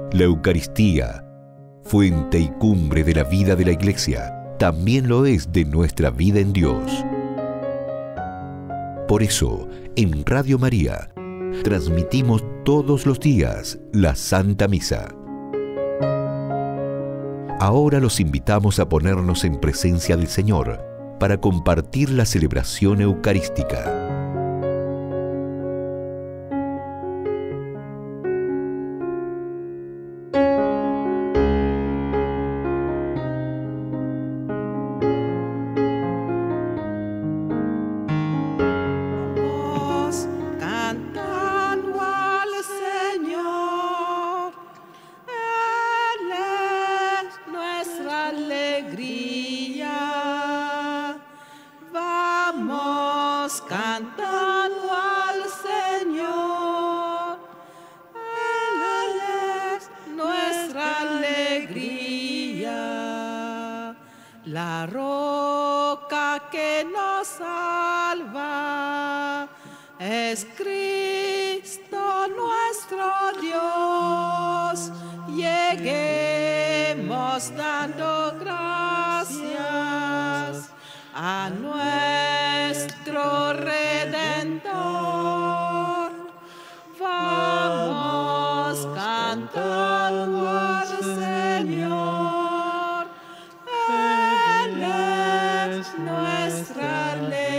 La Eucaristía, fuente y cumbre de la vida de la Iglesia, también lo es de nuestra vida en Dios. Por eso, en Radio María, transmitimos todos los días la Santa Misa. Ahora los invitamos a ponernos en presencia del Señor para compartir la celebración eucarística. La roca que nos salva es Cristo nuestro Dios. Lleguemos dando gracias a nuestro Redentor. Vamos cantando al Señor. Nuestra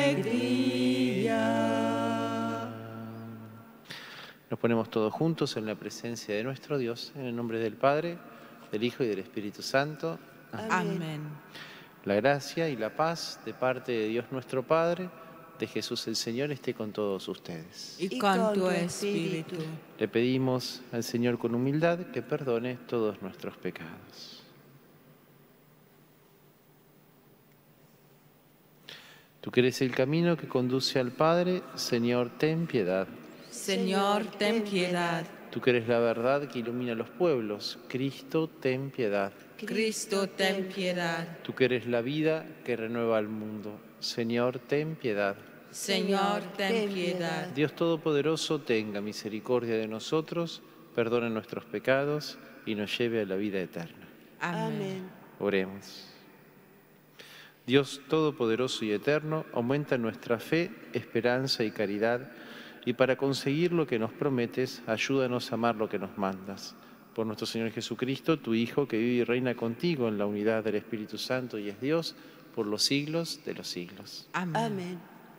alegría. Nos ponemos todos juntos en la presencia de nuestro Dios, en el nombre del Padre, del Hijo y del Espíritu Santo. Amén. La gracia y la paz de parte de Dios nuestro Padre, de Jesús el Señor, esté con todos ustedes. Y con tu espíritu. Le pedimos al Señor con humildad que perdone todos nuestros pecados. Tú que eres el camino que conduce al Padre, Señor, ten piedad. Señor, ten piedad. Tú que eres la verdad que ilumina los pueblos, Cristo, ten piedad. Cristo, ten piedad. Tú que eres la vida que renueva al mundo, Señor, ten piedad. Señor, ten piedad. Dios Todopoderoso, tenga misericordia de nosotros, perdone nuestros pecados y nos lleve a la vida eterna. Amén. Oremos. Dios Todopoderoso y Eterno, aumenta nuestra fe, esperanza y caridad, y para conseguir lo que nos prometes, ayúdanos a amar lo que nos mandas. Por nuestro Señor Jesucristo, tu Hijo, que vive y reina contigo en la unidad del Espíritu Santo y es Dios, por los siglos de los siglos. Amén. Amén.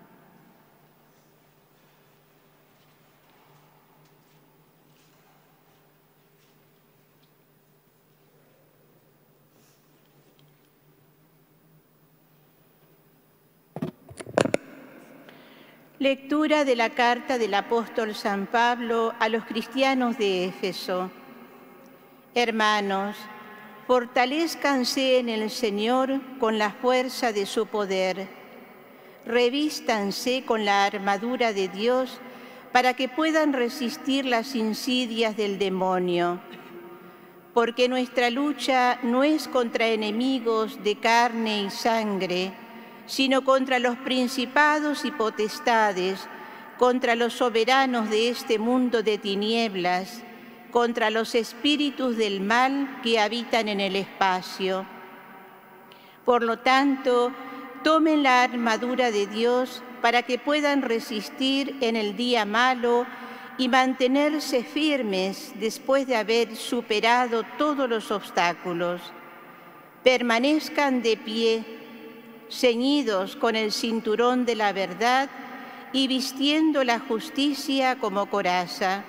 Lectura de la carta del apóstol San Pablo a los cristianos de Éfeso. Hermanos, fortalezcanse en el Señor con la fuerza de su poder. Revístanse con la armadura de Dios para que puedan resistir las insidias del demonio. Porque nuestra lucha no es contra enemigos de carne y sangre, sino contra los principados y potestades, contra los soberanos de este mundo de tinieblas, contra los espíritus del mal que habitan en el espacio. Por lo tanto, tomen la armadura de Dios para que puedan resistir en el día malo y mantenerse firmes después de haber superado todos los obstáculos. Permanezcan de pie, ceñidos con el cinturón de la verdad y vistiendo la justicia como coraza.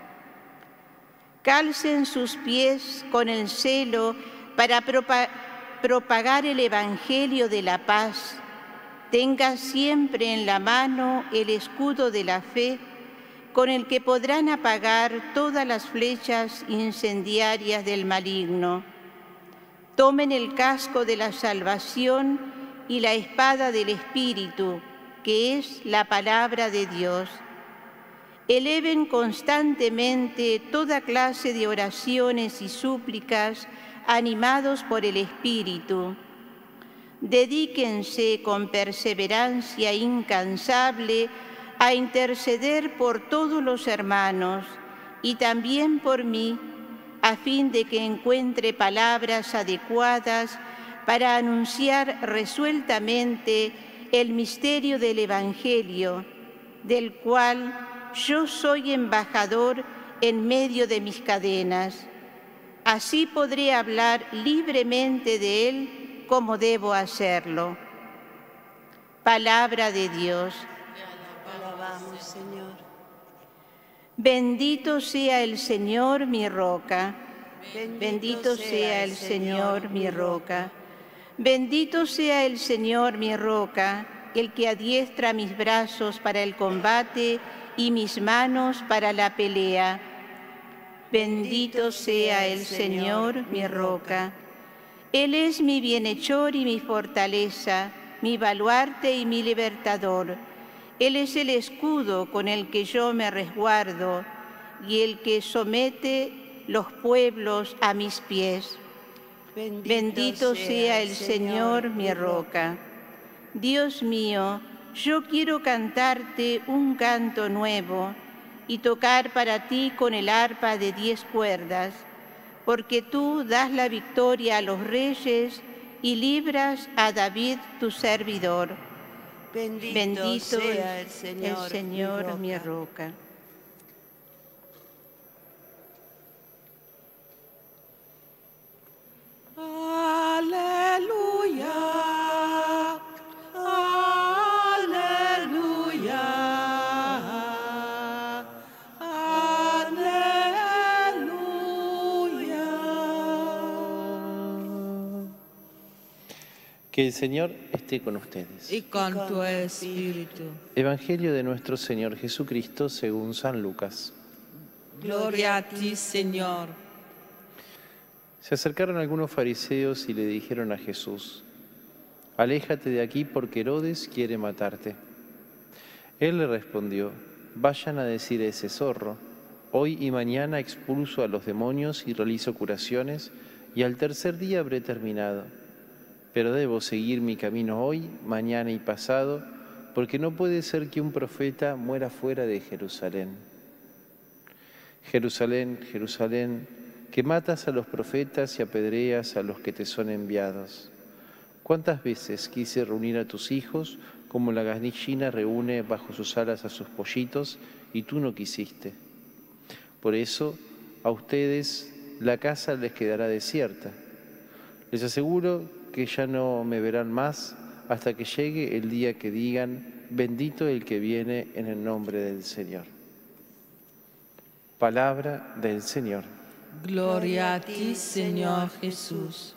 Calcen sus pies con el celo para propagar el Evangelio de la paz. Tengan siempre en la mano el escudo de la fe, con el que podrán apagar todas las flechas incendiarias del maligno. Tomen el casco de la salvación y la espada del Espíritu, que es la palabra de Dios. Eleven constantemente toda clase de oraciones y súplicas animados por el Espíritu. Dedíquense con perseverancia incansable a interceder por todos los hermanos y también por mí, a fin de que encuentre palabras adecuadas para anunciar resueltamente el misterio del Evangelio, del cual yo soy embajador en medio de mis cadenas. Así podré hablar libremente de él como debo hacerlo. Palabra de Dios. Te alabamos, Señor. Bendito sea el Señor, mi roca. Bendito sea el Señor, mi roca. Bendito sea el Señor, mi roca, el que adiestra mis brazos para el combate y mis manos para la pelea. Bendito sea el Señor, mi roca. Él es mi bienhechor y mi fortaleza, mi baluarte y mi libertador. Él es el escudo con el que yo me resguardo y el que somete los pueblos a mis pies. Bendito sea el Señor, mi roca. Dios mío, yo quiero cantarte un canto nuevo y tocar para ti con el arpa de 10 cuerdas, porque tú das la victoria a los reyes y libras a David tu servidor. Bendito sea el Señor, mi roca. Aleluya, aleluya, aleluya. Que el Señor esté con ustedes. Y con tu espíritu. Evangelio de nuestro Señor Jesucristo según San Lucas. Gloria a ti, Señor. Se acercaron algunos fariseos y le dijeron a Jesús: «Aléjate de aquí porque Herodes quiere matarte». Él le respondió: «Vayan a decir a ese zorro, hoy y mañana expulso a los demonios y realizo curaciones, y al tercer día habré terminado. Pero debo seguir mi camino hoy, mañana y pasado, porque no puede ser que un profeta muera fuera de Jerusalén. Jerusalén, Jerusalén, que matas a los profetas y apedreas a los que te son enviados. ¿Cuántas veces quise reunir a tus hijos como la gallina reúne bajo sus alas a sus pollitos, y tú no quisiste? Por eso a ustedes la casa les quedará desierta. Les aseguro que ya no me verán más hasta que llegue el día que digan: bendito el que viene en el nombre del Señor». Palabra del Señor. Gloria a ti, Señor Jesús.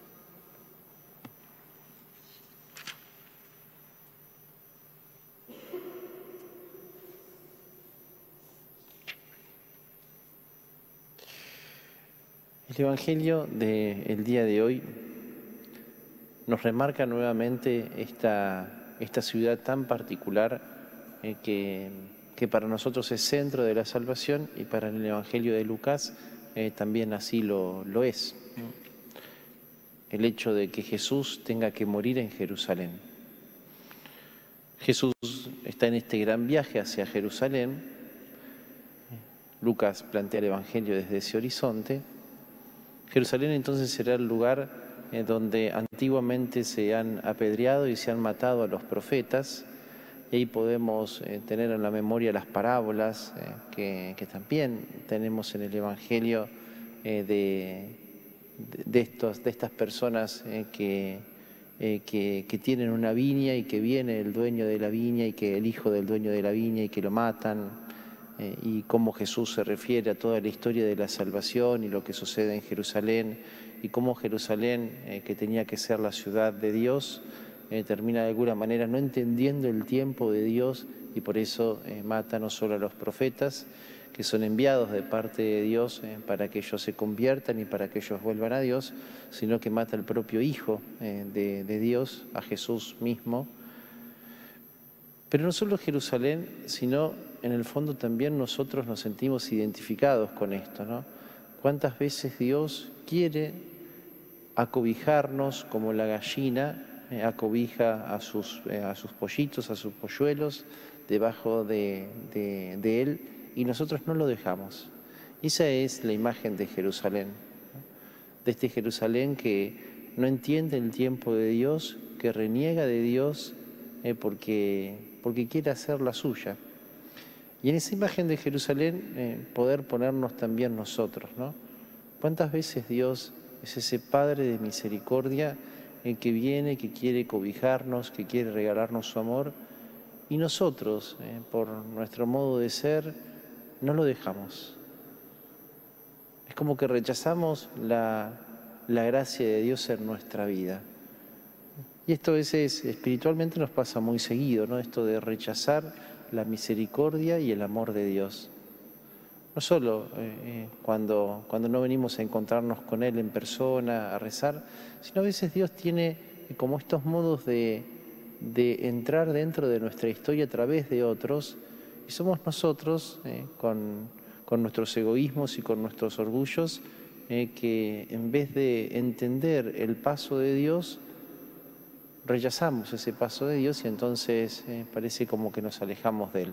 El Evangelio del día de hoy nos remarca nuevamente esta ciudad tan particular que para nosotros es centro de la salvación, y para el Evangelio de Lucas también así lo es. El hecho de que Jesús tenga que morir en Jerusalén. Jesús está en este gran viaje hacia Jerusalén. Lucas plantea el Evangelio desde ese horizonte. Jerusalén entonces será el lugar donde antiguamente se han apedreado y se han matado a los profetas, y ahí podemos tener en la memoria las parábolas que también tenemos en el Evangelio de estas personas que tienen una viña y que viene el dueño de la viña y que el hijo del dueño de la viña y que lo matan. Y cómo Jesús se refiere a toda la historia de la salvación y lo que sucede en Jerusalén, y cómo Jerusalén, que tenía que ser la ciudad de Dios, termina de alguna manera no entendiendo el tiempo de Dios, y por eso mata no solo a los profetas, que son enviados de parte de Dios para que ellos se conviertan y para que ellos vuelvan a Dios, sino que mata al propio Hijo de Dios, a Jesús mismo. Pero no solo Jerusalén, sino en el fondo también nosotros nos sentimos identificados con esto, ¿no? ¿Cuántas veces Dios quiere acobijarnos como la gallina acobija a sus pollitos, a sus polluelos, debajo de Él, y nosotros no lo dejamos? Esa es la imagen de Jerusalén, ¿no? De este Jerusalén que no entiende el tiempo de Dios, que reniega de Dios porque quiere hacer la suya. Y en esa imagen de Jerusalén poder ponernos también nosotros, ¿no? ¿Cuántas veces Dios es ese Padre de misericordia que viene, que quiere cobijarnos, que quiere regalarnos su amor? Y nosotros, por nuestro modo de ser, no lo dejamos. Es como que rechazamos la gracia de Dios en nuestra vida. Y esto a veces espiritualmente nos pasa muy seguido, ¿no? Esto de rechazar la misericordia y el amor de Dios. No solo cuando no venimos a encontrarnos con Él en persona, a rezar, sino a veces Dios tiene como estos modos de entrar dentro de nuestra historia a través de otros, y somos nosotros, con nuestros egoísmos y con nuestros orgullos, que en vez de entender el paso de Dios, rechazamos ese paso de Dios y entonces parece como que nos alejamos de Él.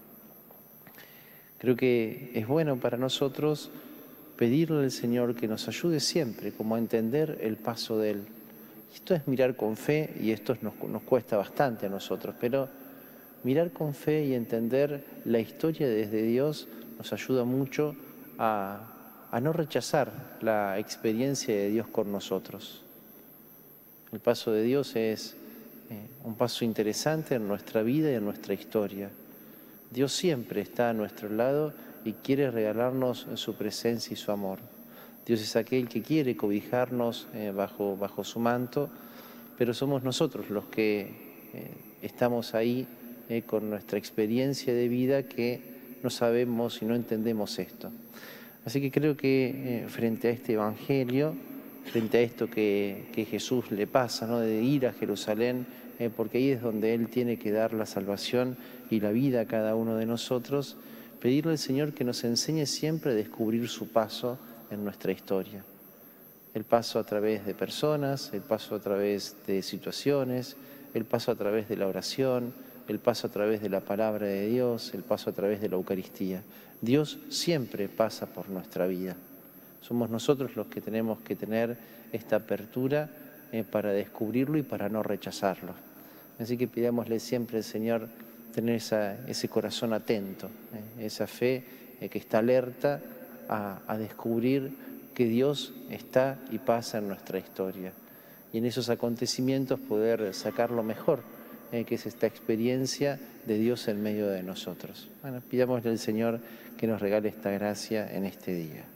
Creo que es bueno para nosotros pedirle al Señor que nos ayude siempre como a entender el paso de Él. Esto es mirar con fe y esto nos cuesta bastante a nosotros, pero mirar con fe y entender la historia desde Dios nos ayuda mucho a no rechazar la experiencia de Dios con nosotros. El paso de Dios es un paso interesante en nuestra vida y en nuestra historia. Dios siempre está a nuestro lado y quiere regalarnos su presencia y su amor. Dios es aquel que quiere cobijarnos bajo su manto, pero somos nosotros los que estamos ahí con nuestra experiencia de vida que no sabemos y no entendemos esto. Así que creo que frente a este Evangelio, frente a esto que Jesús le pasa, ¿no? De ir a Jerusalén, porque ahí es donde Él tiene que dar la salvación y la vida a cada uno de nosotros, pedirle al Señor que nos enseñe siempre a descubrir su paso en nuestra historia. El paso a través de personas, el paso a través de situaciones, el paso a través de la oración, el paso a través de la palabra de Dios, el paso a través de la Eucaristía. Dios siempre pasa por nuestra vida. Somos nosotros los que tenemos que tener esta apertura para descubrirlo y para no rechazarlo. Así que pidámosle siempre al Señor tener ese corazón atento, esa fe que está alerta a descubrir que Dios está y pasa en nuestra historia. Y en esos acontecimientos poder sacar lo mejor, que es esta experiencia de Dios en medio de nosotros. Bueno, pidámosle al Señor que nos regale esta gracia en este día.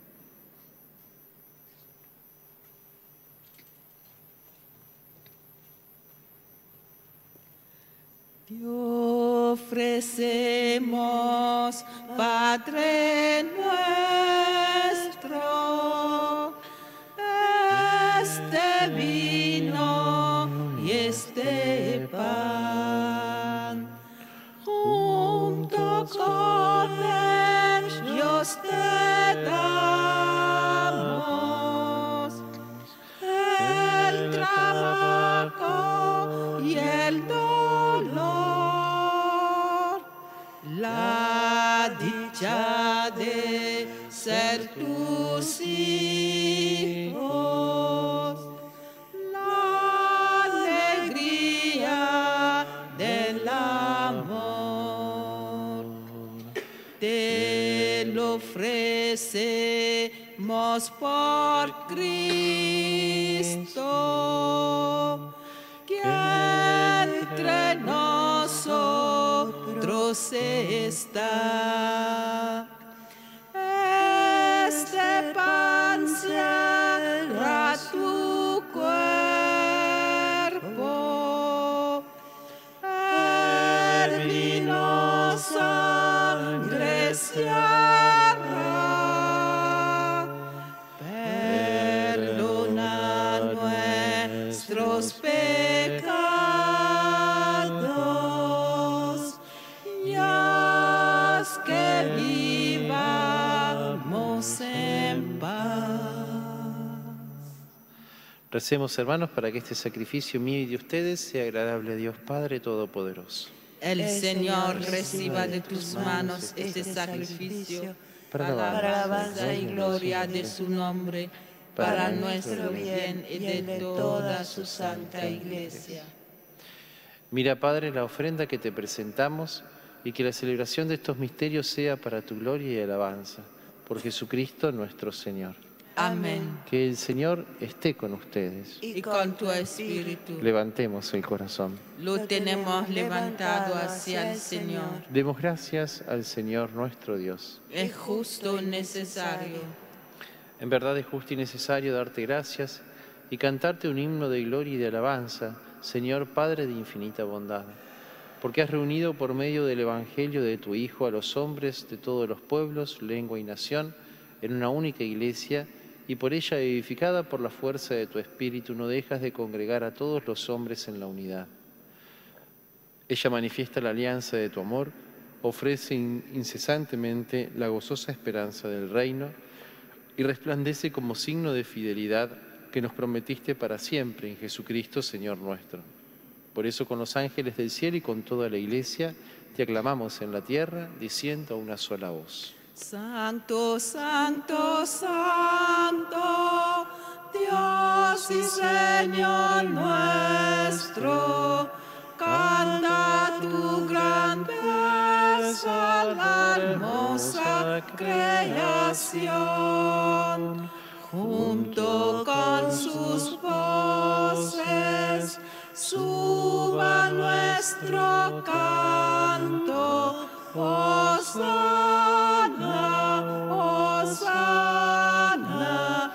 Te ofrecemos, Padre nuestro, este vino y este pan, junto con ellos te damos el trabajo y el dolor, la dicha de ser tus hijos, la alegría del amor. Te lo ofrecemos por Cristo, que entre nosotros está. Este pan será tu cuerpo, el vino sangre se hará. Perdona nuestros pecados y haz que vivamos en paz. Recemos, hermanos, para que este sacrificio mío y de ustedes sea agradable a Dios Padre Todopoderoso. El Señor reciba de tus manos este sacrificio para alabanza y gloria de su nombre, para nuestro bien y de toda su santa Iglesia. Mira, Padre, la ofrenda que te presentamos y que la celebración de estos misterios sea para tu gloria y alabanza. Por Jesucristo nuestro Señor. Amén. Que el Señor esté con ustedes. Y con tu espíritu. Levantemos el corazón. Lo tenemos levantado hacia el Señor. Demos gracias al Señor nuestro Dios. Es justo y necesario. En verdad es justo y necesario darte gracias y cantarte un himno de gloria y de alabanza, Señor Padre de infinita bondad, porque has reunido por medio del Evangelio de tu Hijo a los hombres de todos los pueblos, lengua y nación en una única iglesia, y por ella edificada por la fuerza de tu Espíritu no dejas de congregar a todos los hombres en la unidad. Ella manifiesta la alianza de tu amor, ofrece incesantemente la gozosa esperanza del reino y resplandece como signo de fidelidad que nos prometiste para siempre en Jesucristo, Señor nuestro. Por eso con los ángeles del cielo y con toda la iglesia te aclamamos en la tierra, diciendo a una sola voz. Santo, santo, santo, Dios y Señor nuestro, canta tu grandeza, la hermosa creación. Junto con sus voces, suba nuestro canto, Hosana, Hosana,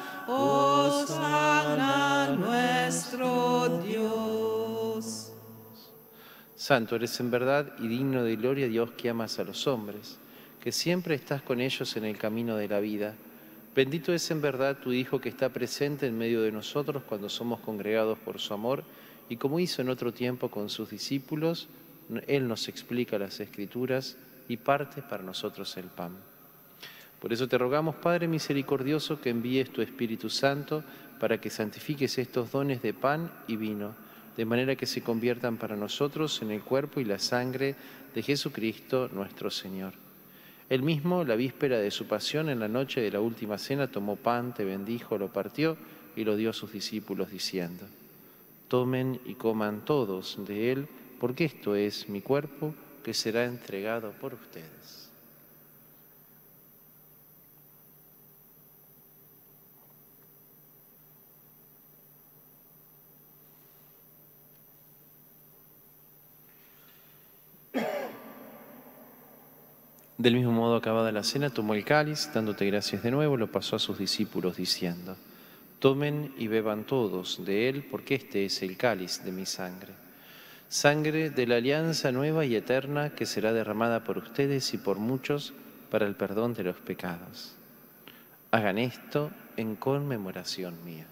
Hosana nuestro Dios. Santo eres en verdad y digno de gloria, Dios, que amas a los hombres, que siempre estás con ellos en el camino de la vida. Bendito es en verdad tu Hijo que está presente en medio de nosotros cuando somos congregados por su amor, y como hizo en otro tiempo con sus discípulos, Él nos explica las Escrituras y parte para nosotros el pan. Por eso te rogamos, Padre misericordioso, que envíes tu Espíritu Santo para que santifiques estos dones de pan y vino, de manera que se conviertan para nosotros en el cuerpo y la sangre de Jesucristo nuestro Señor. Él mismo, la víspera de su pasión, en la noche de la última cena, tomó pan, te bendijo, lo partió y lo dio a sus discípulos, diciendo: tomen y coman todos de él, porque esto es mi cuerpo, que será entregado por ustedes. Del mismo modo, acabada la cena, tomó el cáliz, dándote gracias de nuevo, lo pasó a sus discípulos, diciendo: tomen y beban todos de él, porque este es el cáliz de mi sangre. Sangre de la alianza nueva y eterna que será derramada por ustedes y por muchos para el perdón de los pecados. Hagan esto en conmemoración mía.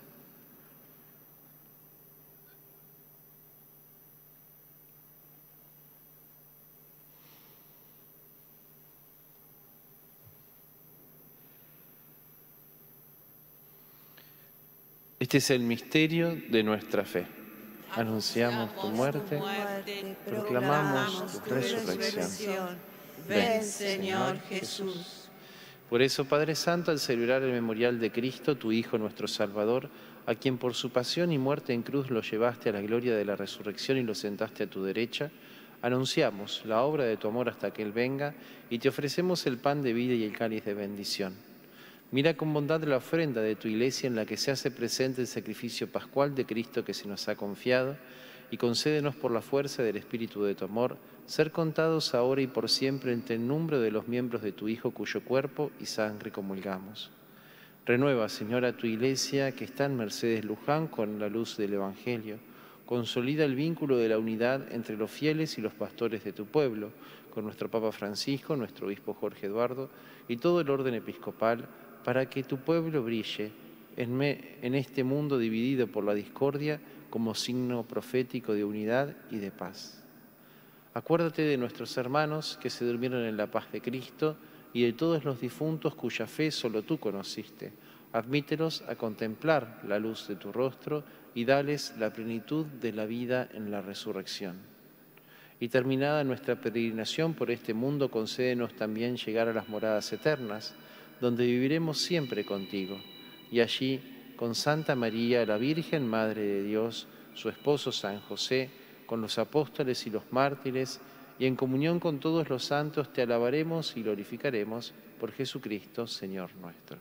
Este es el misterio de nuestra fe. Anunciamos tu muerte, proclamamos tu resurrección. Ven, Señor Jesús. Por eso, Padre Santo, al celebrar el memorial de Cristo, tu Hijo, nuestro Salvador, a quien por su pasión y muerte en cruz lo llevaste a la gloria de la resurrección y lo sentaste a tu derecha, anunciamos la obra de tu amor hasta que Él venga y te ofrecemos el pan de vida y el cáliz de bendición. Mira con bondad la ofrenda de tu Iglesia en la que se hace presente el sacrificio pascual de Cristo que se nos ha confiado, y concédenos por la fuerza del Espíritu de tu amor ser contados ahora y por siempre entre el número de los miembros de tu Hijo cuyo cuerpo y sangre comulgamos. Renueva, Señor, a tu Iglesia que está en Mercedes Luján con la luz del Evangelio. Consolida el vínculo de la unidad entre los fieles y los pastores de tu pueblo, con nuestro Papa Francisco, nuestro Obispo Jorge Eduardo y todo el orden episcopal, para que tu pueblo brille en este mundo dividido por la discordia como signo profético de unidad y de paz. Acuérdate de nuestros hermanos que se durmieron en la paz de Cristo y de todos los difuntos cuya fe solo tú conociste. Admítelos a contemplar la luz de tu rostro y dales la plenitud de la vida en la resurrección. Y terminada nuestra peregrinación por este mundo, concédenos también llegar a las moradas eternas, donde viviremos siempre contigo, y allí, con Santa María, la Virgen Madre de Dios, su esposo San José, con los apóstoles y los mártires, y en comunión con todos los santos, te alabaremos y glorificaremos por Jesucristo, Señor nuestro.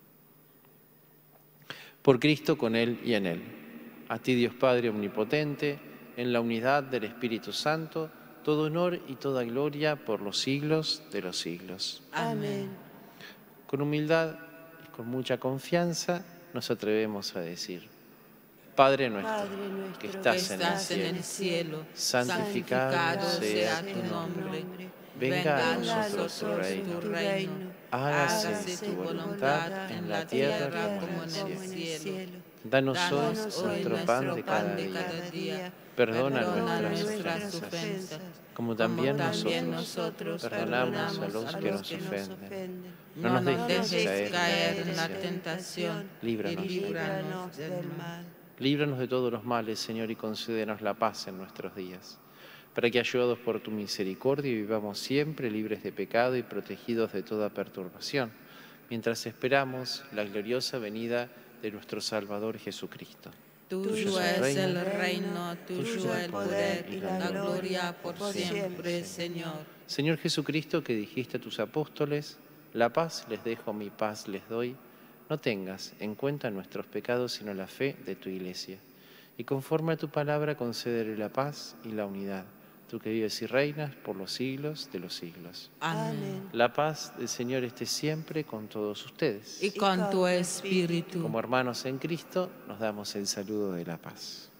Por Cristo, con Él y en Él. A ti, Dios Padre Omnipotente, en la unidad del Espíritu Santo, todo honor y toda gloria por los siglos de los siglos. Amén. Con humildad y con mucha confianza nos atrevemos a decir: Padre nuestro, que estás en el cielo, santificado sea tu nombre. Venga a nosotros tu reino. Hágase tu voluntad en la tierra como en el cielo. Danos hoy nuestro pan de cada día. Perdona nuestras ofensas, como también nosotros perdonamos a los que nos ofenden. No nos dejes caer en la tentación, líbranos del mal. Líbranos de todos los males, Señor, y concédenos la paz en nuestros días, para que, ayudados por tu misericordia, vivamos siempre libres de pecado y protegidos de toda perturbación, mientras esperamos la gloriosa venida de nuestro Salvador Jesucristo. Tuyo es el reino, tuyo el poder y la gloria por siempre, Señor. Señor Jesucristo, que dijiste a tus apóstoles: la paz les dejo, mi paz les doy, no tengas en cuenta nuestros pecados, sino la fe de tu Iglesia. Y conforme a tu palabra, concédele la paz y la unidad, tú que vives y reinas por los siglos de los siglos. Amén. La paz del Señor esté siempre con todos ustedes. Y con tu espíritu. Como hermanos en Cristo, nos damos el saludo de la paz.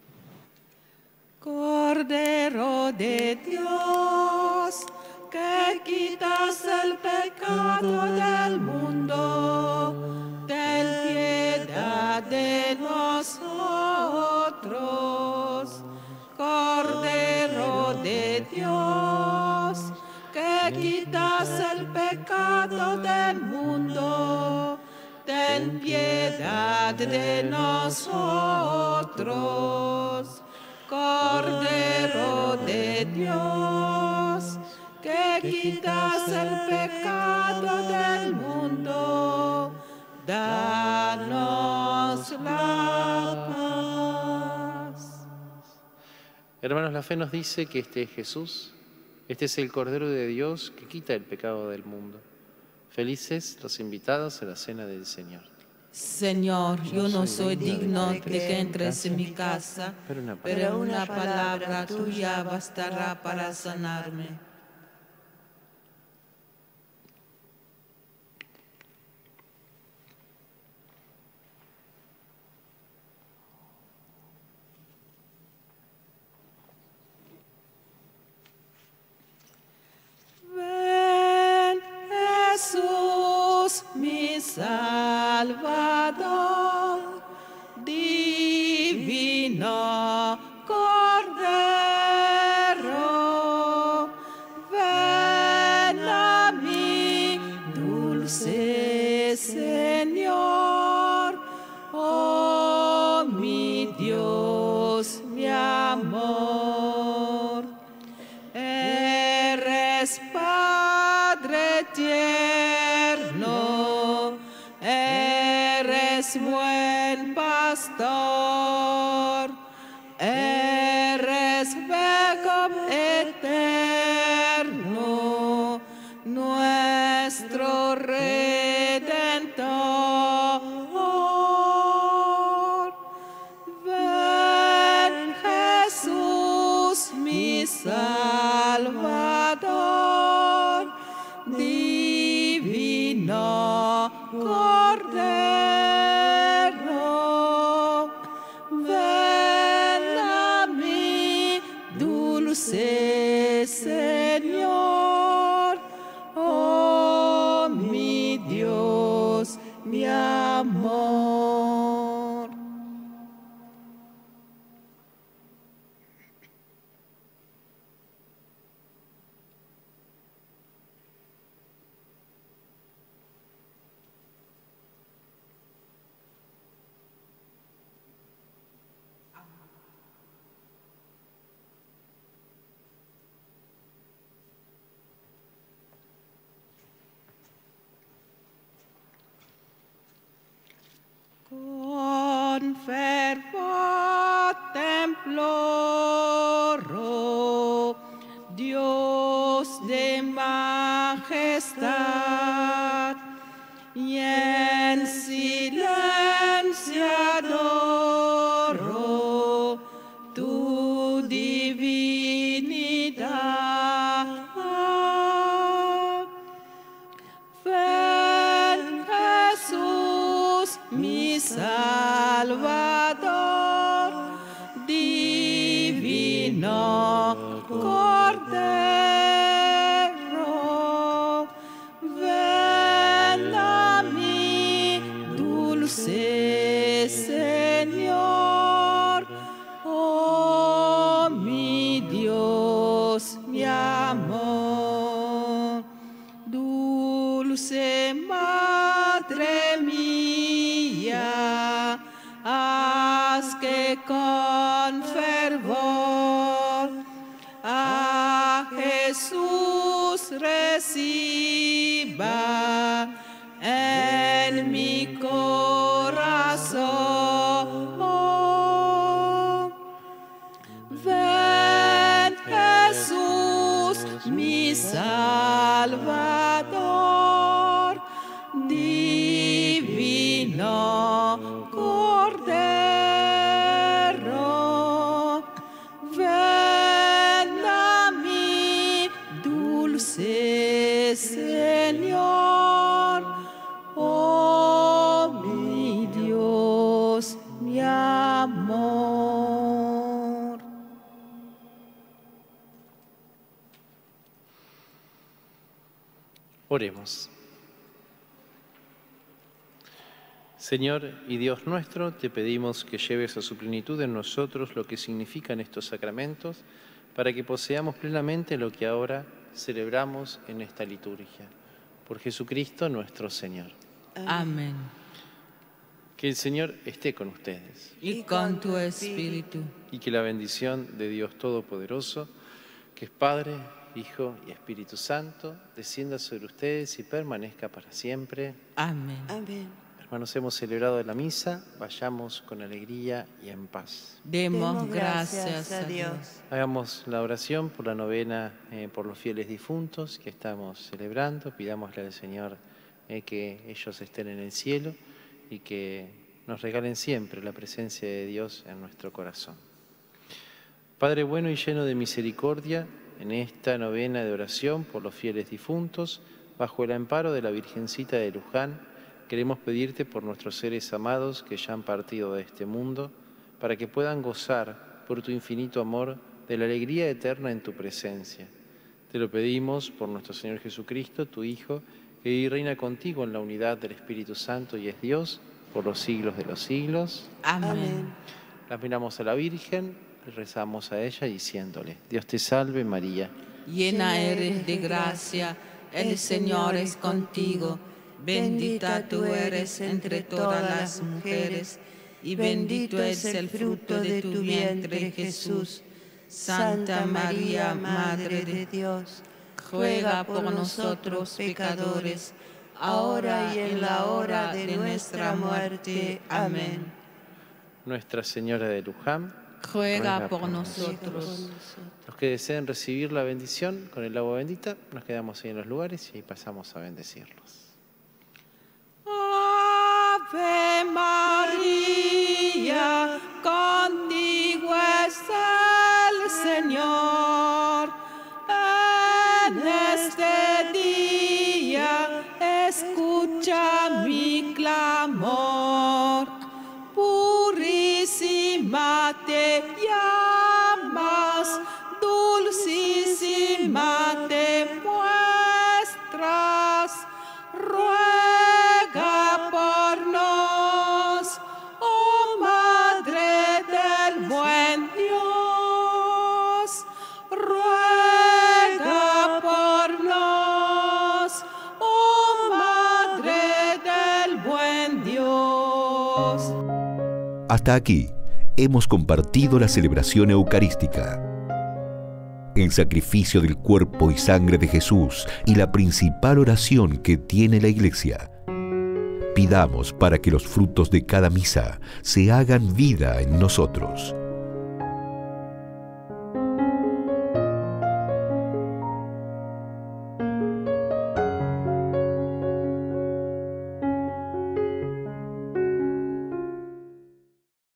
Cordero de Dios, que quitas el pecado del mundo, ten piedad de nosotros. Cordero de Dios, que quitas el pecado del mundo, ten piedad de nosotros. Cordero de Dios, que quitas el pecado del mundo, danos la paz. Hermanos, la fe nos dice que este es Jesús, este es el Cordero de Dios que quita el pecado del mundo. Felices los invitados a la cena del Señor. Señor, yo no soy digno de que entres en mi casa, pero una palabra tuya bastará para sanarme. Ven, Jesús, mi Salvador, divino Cordero, ven a mí, dulce Señor, oh mi Dios, mi amor. Eres Padre tierno, eres buen pastor, eres Jacob eterno, nuestro Redentor. Ven, Jesús, mi Salvador, divino Cordero, ven a mí, dulce Señor, oh mi Dios, mi amor. majestad, y en silencio adoro tu divinidad. Ven, Jesús, mi Salvador, divino Cordero, ven a mí, dulce Señor, oh mi Dios, mi amor, dulce Madre mía, haz que con fervor a Jesús reciba en mi corazón. Ven, Jesús, mi Salvador, divino Cordero, ven a mí, dulce Señor, oh mi Dios, mi amor. Oremos. Señor y Dios nuestro, te pedimos que lleves a su plenitud en nosotros lo que significan estos sacramentos, para que poseamos plenamente lo que ahora celebramos en esta liturgia. Por Jesucristo nuestro Señor. Amén. Que el Señor esté con ustedes. Y con tu espíritu. Y que la bendición de Dios Todopoderoso, que es Padre, Hijo y Espíritu Santo, descienda sobre ustedes y permanezca para siempre. Amén. Amén. Hermanos, hemos celebrado la misa, vayamos con alegría y en paz. Demos gracias a Dios. Hagamos la oración por la novena, por los fieles difuntos que estamos celebrando. Pidámosle al Señor que ellos estén en el cielo y que nos regalen siempre la presencia de Dios en nuestro corazón. Padre bueno y lleno de misericordia, en esta novena de oración por los fieles difuntos, bajo el amparo de la Virgencita de Luján, queremos pedirte por nuestros seres amados que ya han partido de este mundo, para que puedan gozar por tu infinito amor de la alegría eterna en tu presencia. Te lo pedimos por nuestro Señor Jesucristo, tu Hijo, que vive y reina contigo en la unidad del Espíritu Santo y es Dios por los siglos de los siglos. Amén. La miramos a la Virgen y rezamos a ella diciéndole: Dios te salve María, Llena eres de gracia, el Señor es contigo. Bendita tú eres entre todas las mujeres, y bendito es el fruto de tu vientre, Jesús. Santa María, Madre de Dios, ruega por nosotros pecadores, ahora y en la hora de nuestra muerte. Amén. Nuestra Señora de Luján, Ruega por nosotros. Los que deseen recibir la bendición con el agua bendita, nos quedamos ahí en los lugares y ahí pasamos a bendecirlos. Ave María, contigo es el Señor. En este día escucha mi clamor. Purísima te llamas, dulcísima te muestras. Ruega por nos, oh Madre del buen Dios. Ruega por nos, oh Madre del buen Dios. Hasta aquí hemos compartido la celebración eucarística. El sacrificio del cuerpo y sangre de Jesús y la principal oración que tiene la Iglesia. Pidamos para que los frutos de cada misa se hagan vida en nosotros.